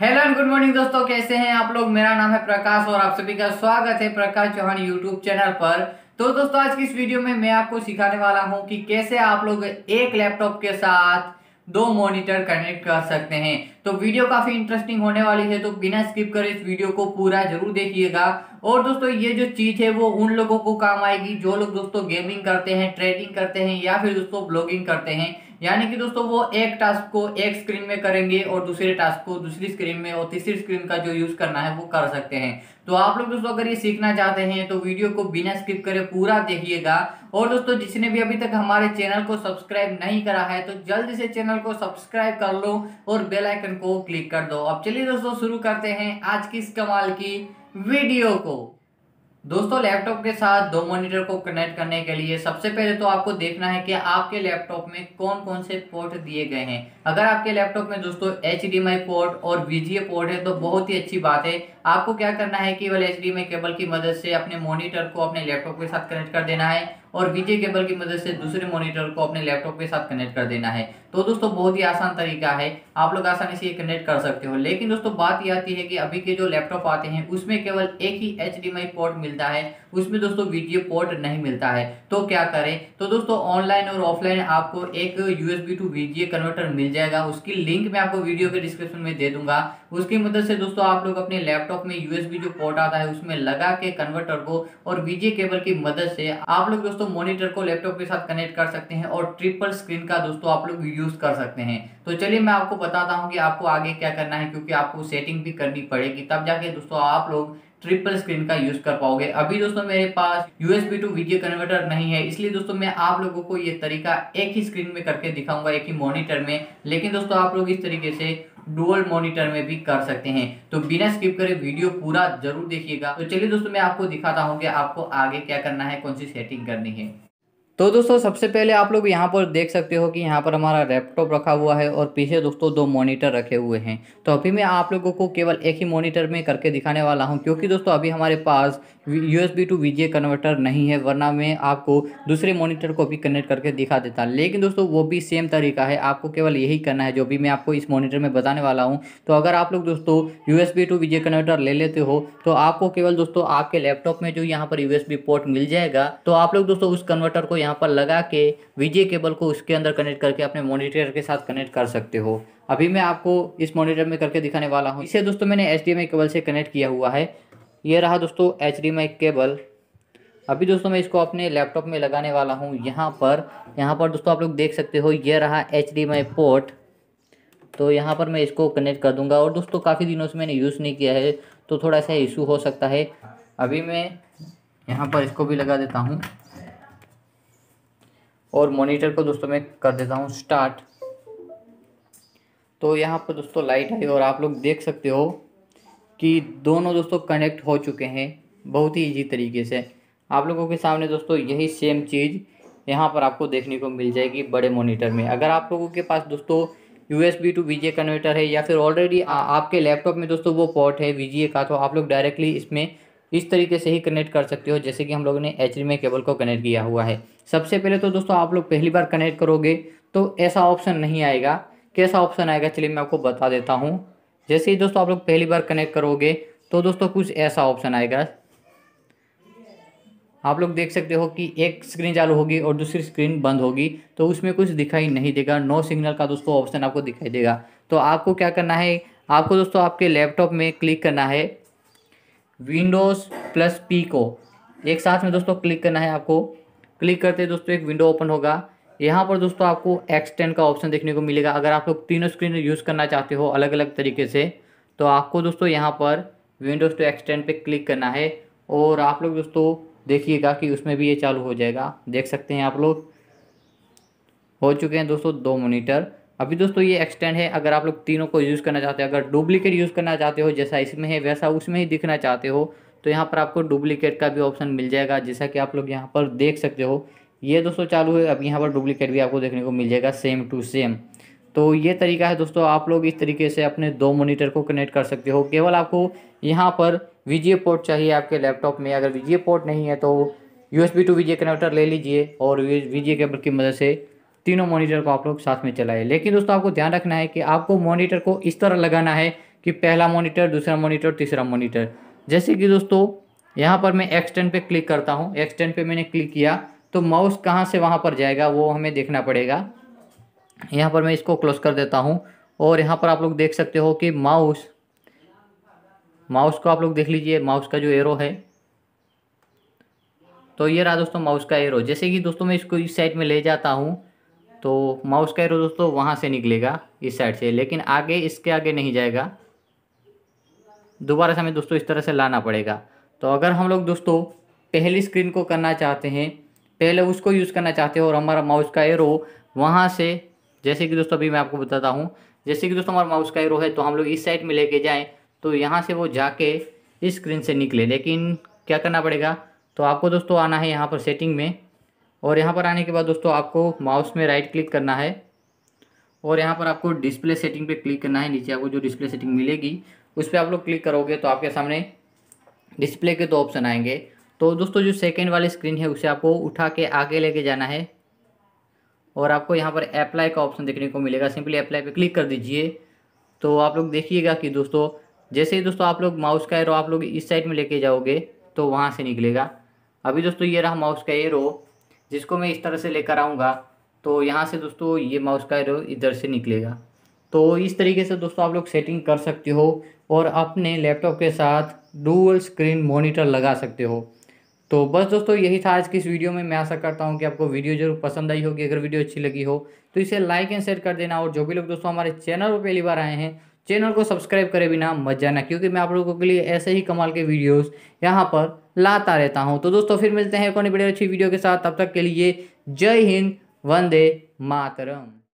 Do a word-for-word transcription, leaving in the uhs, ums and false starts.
Hello and good morning दोस्तों, कैसे हैं आप लोग। मेरा नाम है प्रकाश और आप सभी का स्वागत है प्रकाश चौहान यूट्यूब चैनल पर। तो दोस्तों आज की इस वीडियो में मैं आपको सिखाने वाला हूं कि कैसे आप लोग एक लैपटॉप के साथ दो मॉनिटर कनेक्ट कर सकते हैं। तो वीडियो काफी इंटरेस्टिंग होने वाली है, तो बिना स्किप करे इस वीडियो को पूरा जरूर देखिएगा। और दोस्तों ये जो चीज है वो उन लोगों को काम आएगी जो लोग दोस्तों गेमिंग करते हैं, ट्रेडिंग करते हैं या फिर दोस्तों ब्लॉगिंग करते हैं। यानी कि दोस्तों वो एक टास्क को एक स्क्रीन में करेंगे और दूसरे टास्क को दूसरी स्क्रीन में और तीसरी स्क्रीन का जो यूज करना है वो कर सकते हैं। तो आप लोग दोस्तों अगर ये सीखना चाहते हैं तो वीडियो को बिना स्किप करे पूरा देखिएगा। और दोस्तों जिसने भी अभी तक हमारे चैनल को सब्सक्राइब नहीं करा है तो जल्दी से चैनल को सब्सक्राइब कर लो और बेल आइकन को क्लिक कर दो। अब चलिए दोस्तों शुरू करते हैं आज की इस कमाल की वीडियो को। दोस्तों लैपटॉप के साथ दो मॉनिटर को कनेक्ट करने के लिए सबसे पहले तो आपको देखना है कि आपके लैपटॉप में कौन कौन से पोर्ट दिए गए हैं। अगर आपके लैपटॉप में दोस्तों H D M I port और वी जी ए पोर्ट है तो बहुत ही अच्छी बात है। आपको क्या करना है, केवल H D M I cable की मदद से अपने मॉनिटर को अपने लैपटॉप के साथ कनेक्ट कर देना है और वी जी ए केबल की मदद से दूसरे मॉनिटर को अपने लैपटॉप के साथ कनेक्ट कर देना है। तो दोस्तों बहुत ही आसान तरीका है, आप लोग आसानी से ये कनेक्ट कर सकते हो। लेकिन दोस्तों बात ये आती है कि अभी के जो लैपटॉप आते हैं उसमें केवल एक ही H D M I port मिलता है, उसमें दोस्तों वी जी ए पोर्ट नहीं मिलता है। तो क्या करें, तो दोस्तों ऑनलाइन और ऑफलाइन आपको एक U S B to V G A converter मिल जाएगा। उसकी लिंक मैं आपको वीडियो के डिस्क्रिप्शन में दे दूंगा। उसकी मदद से दोस्तों आप लोग अपने लैपटॉप में यू एस बी जो पोर्ट आता है उसमें लगा के कन्वर्टर को और वी जी ए केबल की मदद से आप लोग दोस्तों मॉनिटर को लैपटॉप के साथ कनेक्ट कर सकते हैं और ट्रिपल स्क्रीन का दोस्तों आप लोग यूज कर सकते हैं। तो चलिए मैं आपको बताता हूं कि आपको आगे क्या करना है, क्योंकि आपको सेटिंग भी करनी पड़ेगी तब जाके दोस्तों आप लोग ट्रिपल स्क्रीन का यूज कर पाओगे। अभी दोस्तों मेरे पास U S B to V G A converter नहीं है, इसलिए दोस्तों मैं आप लोगों को ये तरीका एक ही स्क्रीन में करके दिखाऊंगा, एक ही मॉनिटर में। लेकिन दोस्तों आप लोग इस तरीके से डुअल मॉनिटर में भी कर सकते हैं। तो बिना स्किप करे वीडियो पूरा जरूर देखिएगा। तो चलिए दोस्तों मैं आपको दिखाता हूँ कि आपको आगे क्या करना है, कौन सी सेटिंग करनी है। तो दोस्तों सबसे पहले आप लोग यहाँ पर देख सकते हो कि यहाँ पर हमारा लैपटॉप रखा हुआ है और पीछे दोस्तों दो मॉनिटर रखे हुए हैं। तो अभी मैं आप लोगों को केवल एक ही मॉनिटर में करके दिखाने वाला हूँ, क्योंकि दोस्तों अभी हमारे पास U S B to V G A converter नहीं है, वरना मैं आपको दूसरे मॉनिटर को भी कनेक्ट करके दिखा देता। लेकिन दोस्तों वो भी सेम तरीका है, आपको केवल यही करना है जो भी मैं आपको इस मॉनिटर में बताने वाला हूँ। तो अगर आप लोग दोस्तों U S B to V G A converter ले लेते हो तो आपको केवल दोस्तों आपके लैपटॉप में जो यहाँ पर यू एस बी पोर्ट मिल जाएगा, तो आप लोग दोस्तों उस कन्वर्टर को यहाँ पर लगा के वी जी ए केबल को उसके अंदर कनेक्ट करके अपने मॉनिटर के साथ कनेक्ट कर सकते हो। अभी मैं आपको इस मॉनिटर में करके दिखाने वाला हूँ। इसे दोस्तों मैंने H D M I cable से कनेक्ट किया हुआ है। ये रहा दोस्तों H D M I cable. अभी दोस्तों मैं इसको अपने लैपटॉप में लगाने वाला हूँ। यहाँ पर यहाँ पर दोस्तों आप लोग देख सकते हो ये रहा H D M I port. तो यहाँ पर मैं इसको कनेक्ट कर दूंगा। और दोस्तों काफ़ी दिनों से मैंने यूज़ नहीं किया है तो थोड़ा सा इशू हो सकता है। अभी मैं यहाँ पर इसको भी लगा देता हूँ और मॉनिटर को दोस्तों मैं कर देता हूँ स्टार्ट। तो यहाँ पर दोस्तों लाइट आई और आप लोग देख सकते हो कि दोनों दोस्तों कनेक्ट हो चुके हैं बहुत ही इजी तरीके से। आप लोगों के सामने दोस्तों यही सेम चीज़ यहाँ पर आपको देखने को मिल जाएगी बड़े मॉनिटर में। अगर आप लोगों के पास दोस्तों U S B to V G A converter है या फिर ऑलरेडी आपके लैपटॉप में दोस्तों वो पोर्ट है वी जी ए का, तो आप लोग डायरेक्टली इसमें इस तरीके से ही कनेक्ट कर सकते हो जैसे कि हम लोगों ने H D M I cable को कनेक्ट किया हुआ है। सबसे पहले तो दोस्तों आप लोग पहली बार कनेक्ट करोगे तो ऐसा ऑप्शन नहीं आएगा। कैसा ऑप्शन आएगा चलिए मैं आपको बता देता हूँ। जैसे ही दोस्तों आप लोग पहली बार कनेक्ट करोगे तो दोस्तों कुछ ऐसा ऑप्शन आएगा। आप लोग देख सकते हो कि एक स्क्रीन चालू होगी और दूसरी स्क्रीन बंद होगी, तो उसमें कुछ दिखाई नहीं देगा। नो सिग्नल का दोस्तों ऑप्शन आपको दिखाई देगा। तो आपको क्या करना है, आपको दोस्तों आपके लैपटॉप में क्लिक करना है विंडोज़ प्लस पी को एक साथ में दोस्तों क्लिक करना है। आपको क्लिक करते दोस्तों एक विंडो ओपन होगा। यहाँ पर दोस्तों आपको एक्सटेंड का ऑप्शन देखने को मिलेगा। अगर आप लोग तीनों स्क्रीन यूज़ करना चाहते हो अलग अलग तरीके से तो आपको दोस्तों यहाँ पर विंडोज़ टू एक्सटेंड पे क्लिक करना है और आप लोग दोस्तों देखिएगा कि उसमें भी ये चालू हो जाएगा। देख सकते हैं आप लोग हो चुके हैं दोस्तों दो मॉनिटर। अभी दोस्तों ये एक्सटेंड है। अगर आप लोग तीनों को यूज़ करना चाहते हो, अगर डुप्लीकेट यूज़ करना चाहते हो जैसा इसमें है वैसा उसमें ही दिखना चाहते हो तो यहाँ पर आपको डुप्लीकेट का भी ऑप्शन मिल जाएगा। जैसा कि आप लोग यहाँ पर देख सकते हो ये दोस्तों चालू है। अब यहाँ पर डुप्लीकेट भी आपको देखने को मिल जाएगा सेम टू सेम। तो ये तरीका है दोस्तों, आप लोग इस तरीके से अपने दो मॉनिटर को कनेक्ट कर सकते हो। केवल आपको यहाँ पर वी जी ए पोर्ट चाहिए आपके लैपटॉप में। अगर वी जी ए पोर्ट नहीं है तो U S B to V G A converter ले लीजिए और वी जी ए केबल की मदद से तीनों मॉनिटर को आप लोग साथ में चलाएं। लेकिन दोस्तों आपको ध्यान रखना है कि आपको मॉनिटर को इस तरह लगाना है कि पहला मॉनिटर, दूसरा मॉनिटर, तीसरा मॉनिटर। जैसे कि दोस्तों यहाँ पर मैं एक्सटेंड पे क्लिक करता हूँ, एक्सटेंड पे मैंने क्लिक किया तो माउस कहाँ से वहाँ पर जाएगा वो हमें देखना पड़ेगा। यहाँ पर मैं इसको क्लोज कर देता हूँ और यहाँ पर आप लोग देख सकते हो कि माउस माउस को आप लोग देख लीजिए, माउस का जो एरो है, तो ये रहा दोस्तों माउस का एरो। जैसे कि दोस्तों मैं इसको इस साइड में ले जाता हूँ तो माउस का एरो दोस्तों वहाँ से निकलेगा इस साइड से, लेकिन आगे इसके आगे नहीं जाएगा। दोबारा से हमें दोस्तों इस तरह से लाना पड़ेगा। तो अगर हम लोग दोस्तों पहली स्क्रीन को करना चाहते हैं, पहले उसको यूज़ करना चाहते हो और हमारा माउस का एरो वहाँ से, जैसे कि दोस्तों अभी मैं आपको बताता हूँ, जैसे कि दोस्तों हमारा माउस का एरो है तो हम लोग इस साइड में लेके जाएं तो यहाँ से वो जाके इस स्क्रीन से निकले। लेकिन क्या करना पड़ेगा, तो आपको दोस्तों आना है यहाँ पर सेटिंग में, और यहाँ पर आने के बाद दोस्तों आपको माउस में राइट क्लिक करना है और यहाँ पर आपको डिस्प्ले सेटिंग पे क्लिक करना है। नीचे आपको जो डिस्प्ले सेटिंग मिलेगी उस पर आप लोग क्लिक करोगे तो आपके सामने डिस्प्ले के दो ऑप्शन आएंगे। तो दोस्तों जो सेकेंड वाली स्क्रीन है उसे आपको उठा के आगे लेके जाना है और आपको यहाँ पर अप्लाई का ऑप्शन देखने को मिलेगा। सिंपली अप्लाई पे क्लिक कर दीजिए। तो आप लोग देखिएगा कि दोस्तों जैसे ही दोस्तों आप लोग माउस का एरो आप लोग इस साइड में लेके जाओगे तो वहाँ से निकलेगा। अभी दोस्तों ये रहा माउस का एरो, जिसको मैं इस तरह से लेकर आऊँगा तो यहाँ से दोस्तों ये माउस का एरो इधर से निकलेगा। तो इस तरीके से दोस्तों आप लोग सेटिंग कर सकते हो और अपने लैपटॉप के साथ डुअल स्क्रीन मॉनिटर लगा सकते हो। तो बस दोस्तों यही था आज की इस वीडियो में। मैं आशा करता हूँ कि आपको वीडियो जरूर पसंद आई होगी। अगर वीडियो अच्छी लगी हो तो इसे लाइक एंड शेयर कर देना, और जो भी लोग दोस्तों हमारे चैनल पर पहली बार आए हैं चैनल को सब्सक्राइब करे बिना मत जाना, क्योंकि मैं आप लोगों के लिए ऐसे ही कमाल के वीडियोस यहाँ पर लाता रहता हूँ। तो दोस्तों फिर मिलते हैं एक और बड़ी अच्छी वीडियो के साथ, तब तक के लिए जय हिंद, वंदे मातरम।